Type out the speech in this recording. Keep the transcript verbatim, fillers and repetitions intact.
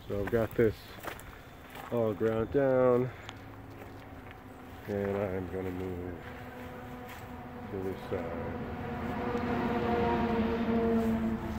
So I've got this all ground down, and I'm going to move to this side.